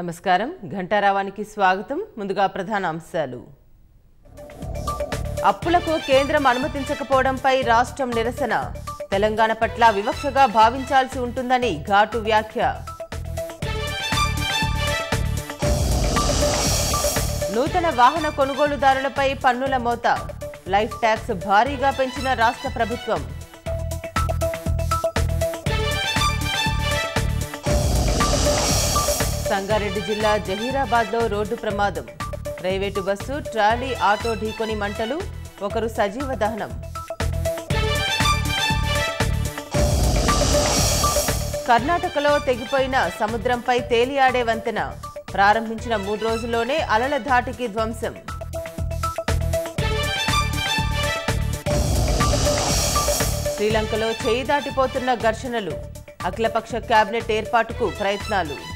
నమస్కారం ఘంటారావానికి స్వాగతం ముందుగా ప్రధాన అంశాలు అప్పులకు కేంద్రం అనుమతించకపోవడంపై రాష్ట్రం నిరసన తెలంగాణ పట్ల వివక్షగా భావించాల్సి ఉంటుందని ఘాటు వ్యాఖ్య నూతన వాహన కొనుగోలుదారులపై పన్నుల మోత లైఫ్ ట్యాక్స్ భారీగా పెంచిన రాష్ట్ర ప్రభుత్వం సంగారెడ్డి జిల్లా జహీరాబాద్లో రోడ్డు ప్రమాదం ప్రైవేటు బస్సు ట్రాలీ ఆటో ఢీకొని మంటలు ఒకరు సజీవ దహనం కర్ణాటకలో తెగిపోయిన సముద్రంపై తేలియాడే వంతెన ప్రారంభించిన 3 రోజుల్లోనే అలల ధాటికి ధ్వంసం శ్రీలంకలో చేయి దాటిపోతున్న ఘర్షణలు అఖిలపక్ష కేబినెట్ ఏర్పాటుకు ప్రయత్నాలు